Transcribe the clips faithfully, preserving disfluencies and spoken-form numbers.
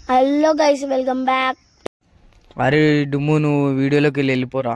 Hello guys, welcome back. అరే డుమ్ము, నువ్వు వీడియోలోకి వెళ్ళి వెళ్ళిపోరా.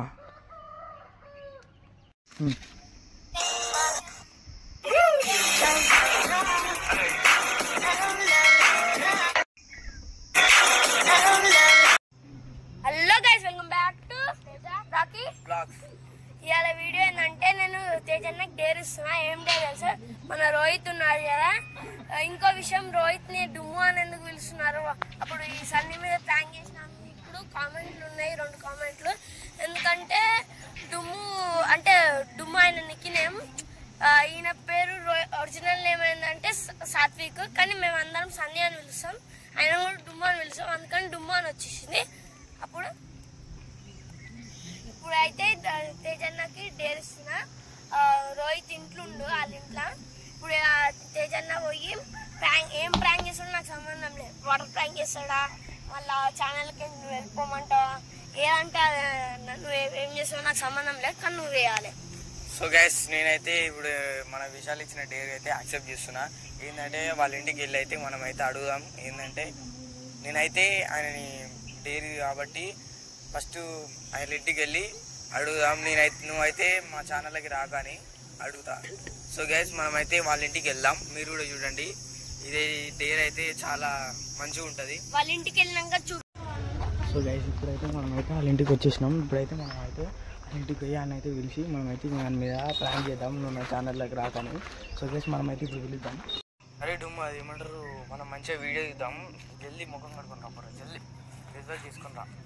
Hello guys, welcome back to Rocky blogs. ఇవాళ వీడియో ఏంటంటే నేను తేజన్నకి డేర్ ఇస్తున్నా. ఏం డేర్ తెలుసా, మన రోహిత్ ఉన్నారు కదా. ఇంకో విషయం, రోహిత్ ని డుమ్ము అని ఎందుకు పిలుస్తున్నారు? అప్పుడు ఈ సన్నీ మీద ప్రాంక్ చేసినాము. ఇప్పుడు కామెంట్లు ఉన్నాయి, రెండు కామెంట్లు. ఎందుకంటే డుమ్ము అంటే డుమ్ము ఆయన నిక్ నేమ్, ఈయన పేరు ఒరిజినల్ నేమ్ ఏంటంటే సాత్విక్, కానీ మేము అందరం సన్నీ అని పిలుస్తాం. ఆయన కూడా డుమ్ము అని పిలుస్తాం, అందుకని డుమ్ము అని వచ్చేసింది. అప్పుడు ఇప్పుడు అయితే తేజన్నకి డేర్ ఇస్తున్నా. రోహిత్ ఇంట్లో ఉండు, వాళ్ళ ఇంట్లో. ఇప్పుడు తేజన్న పోయి ప్రాంక్ ఏం ప్రాంక్ చేస్తాడో నాకు సంబంధం లేదు. వాటర్ ప్రాంక్ చేస్తాడా, మళ్ళా ఛానల్కి నువ్వు వెళ్ళిపోమంటావా, ఏదంటే నువ్వు ఏం చేస్తావో నాకు సంబంధం లేదు, కానీ నువ్వు వేయాలి. సో గైస్, నేనైతే ఇప్పుడు మన విశాల్ ఇచ్చిన డేర్ అయితే యాక్సెప్ట్ చేస్తున్నా. ఏంటంటే వాళ్ళ ఇంటికి వెళ్ళి అయితే మనం అయితే అడుగుదాం. ఏంటంటే నేనైతే ఆయనని డేర్ కాబట్టి ఫస్ట్ ఆయన ఇంటికి వెళ్ళి అడుగుదాం. నేనైతే నువ్వైతే మా ఛానల్కి రాగానే అడుగుతా. సో గైస్, మనమైతే వాళ్ళ ఇంటికి వెళ్దాం. మీరు కూడా చూడండి, ఇదే డేర్ అయితే చాలా మంచిగా ఉంటుంది. వాళ్ళ ఇంటికి వెళ్ళినాక చూ. సో గైస్, ఇప్పుడైతే మనమైతే వాళ్ళ ఇంటికి వచ్చేసినాం. ఇప్పుడైతే మనం అయితే వాళ్ళ ఇంటికి పోయి ఆయన అయితే పిలిచి మనమైతే దాని మీద ప్లాన్ చేద్దాం, నువ్వు నా ఛానల్లోకి రాగానే. సో గైస్, మనమైతే ఇప్పుడు పిలుద్దాం. అరే డుమ్ము, అది ఏమంటారు, మనం మంచిగా వీడియో ఇద్దాం. జల్దీ ముఖం కడుకుని రా, జల్దీ రిజల్ట్ తీసుకుని రా.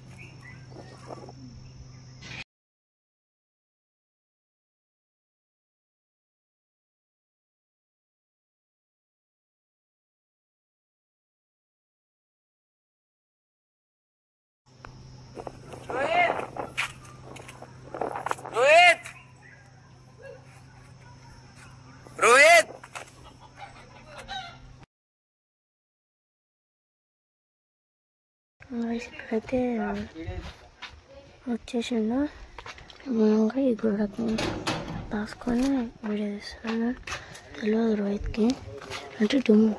రోహిత్ రోహిత్ ఇక్కడైతే వచ్చేసిండు. ఇంకా ఈ గోడకు రాసుకొని వీడియో తీస్తున్నాను. తెలియదు రోహిత్కి అంటే డుమ్ము.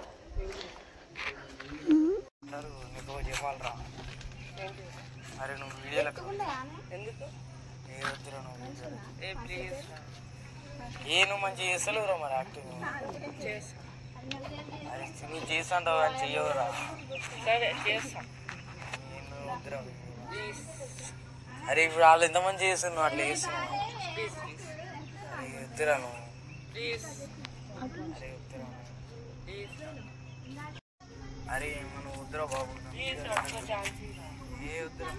చెప్పాలరా, అరే నువ్వు వీడియోలకు ఎందుకు ఏ వద్దురా, నువ్వు ఏ ప్లీజ్ ఏ నువ్వు మంచిగా చేస్తలేవురా మరి యాక్టింగ్. అరే నువ్వు చేస్తాంటావు అని చెయ్యవురా. సరే చేస్తా, నేను వద్దురా. అరే ఇప్పుడు వాళ్ళు ఎంతమంది చేస్తున్నావు, అట్లా చేస్తున్నావు. అరే వద్దురా నువ్వు, అరే వద్దురా. అరే మనం వద్దురా బాబు, ఏ వద్దురా.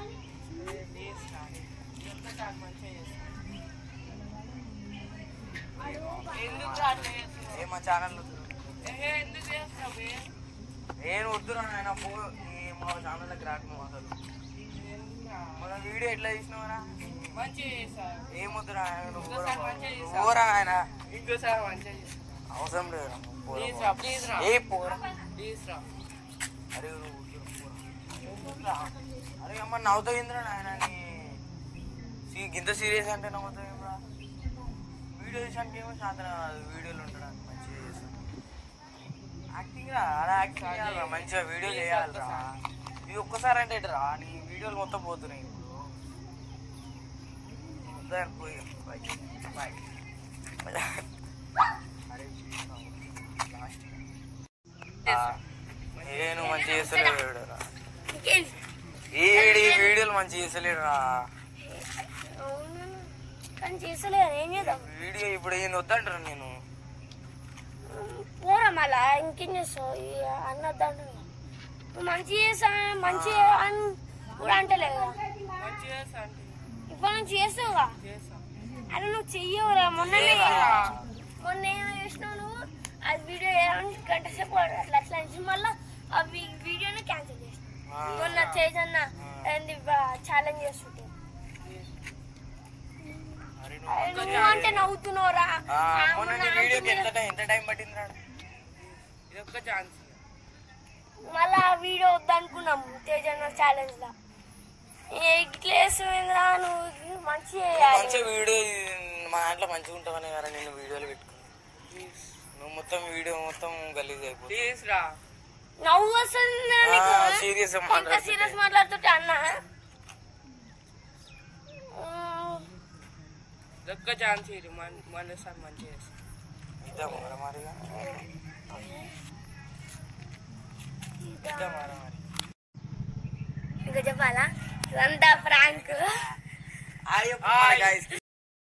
ఏ మా ఛానల్ నేను వద్దురా నాయన, పో మా ఛానల్లోకి రాకు. అసలు మన వీడియో ఎట్లా తీసినావరా, ఏం వద్దురా పోరా ఆయన, ఇంకోసారి అవసరం లేదు. ఏ పోరా, అరే అరే అమ్మ నవ్వుతావు ఏంద్రా నాయన, ఇంత సీరియస్ అంటే నవ్వుతావు ఏమరా. వీడియో చేసానికి ఏమో శాతం వీడియోలు ఉంటాడు, మంచిగా చేస్తాను యాక్టింగ్ రా. అలా యాక్టింగ్ చేయాలరా, మంచిగా వీడియో చేయాలరా. ఇది ఒక్కసారి అంటే రా, నీ వీడియోలు మొత్తం పోతున్నాయి. ఇప్పుడు పోయి బాయ్. నేను మంచిగా చేస్తలేడు రా, ఈ వీడియోలు మంచిగా చేస్తలేడు రా. వీడియో ఇప్పుడు ఏం వద్దంటారు, నేను పోరా మళ్ళా ఇంకేం చేస్తావు అన్నద్దంటు. నువ్వు మంచి చేసా మంచి అని కూడా అంటలేదు, ఇప్పుడు నుంచి చేస్తావుగా. అరే నువ్వు చెయ్యవురా, మొన్న మొన్న ఏమో చేసినావు నువ్వు. అది వీడియో గంట సేపు అట్లా అట్లా నుంచి మళ్ళీ ఆ వీడియోని క్యాన్సిల్ చేసినావు. మొన్న తేజన్న ఛాలెంజ్ చేస్తుంటే నువ్వు అంటే నవ్వుతున్నావురా. మళ్ళా వీడియో వద్దనుకున్నాము తేజన్న ఛాలెంజ్ లా. ఇట్లా వేస్తుందిరా, నువ్వు మంచిగా వీడియో మా దాంట్లో మంచిగా ఉంటావని కదా నేను వీడియోలు పెట్టుకున్నాను. నువ్వు మొత్తం వీడియో మొత్తం గలీజ్ అయిపోతుంది. నవ్వు వస్తుంది. సీరియస్ ఎంత సీరియస్ మాట్లాడుతుంటే అన్న ఒక్క ఛాన్స్ ఇది మన సార్ మంచిగా ఇద్దాం మరమారిగా ఇద్దాం మరమారి ఇంకా చెప్పాలా ఇదంతా ఫ్రాంక్ గైస్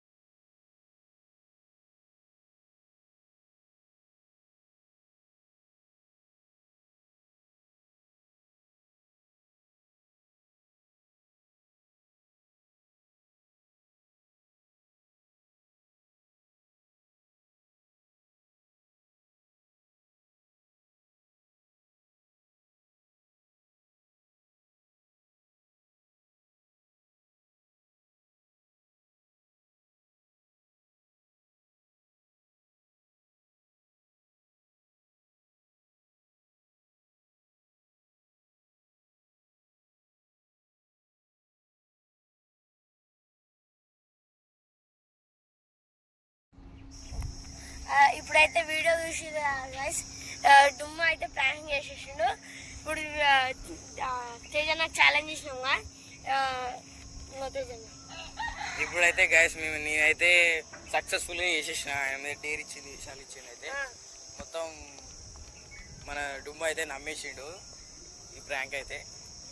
ఇప్పుడైతే వీడియో చూసి గైస్ డుమ్మ అయితే ప్రాంక్ చేసేసిండు. ఇప్పుడు తేజన్న ఛాలెంజ్ చేసినాముగా తేజన్న ఇప్పుడైతే గైస్ మేము నేనైతే సక్సెస్ఫుల్గా చేసేసిన ఆయన మీద డేర్ ఇచ్చింది విషయాలు ఇచ్చింది అయితే మొత్తం మన డుమ్మ అయితే నమ్మేసిండు ఈ ప్రాంక్ అయితే.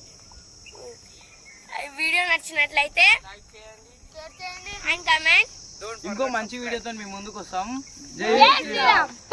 వీడియో నచ్చినట్లయితే షేర్ చేయండి అండ్ కామెంట్. ఇంకో మంచి వీడియోతో మీ ముందుకు వస్తాం. జై శ్రీరామ్.